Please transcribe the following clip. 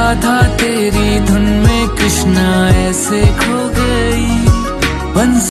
था तेरी धुन में कृष्णा ऐसे खो गई।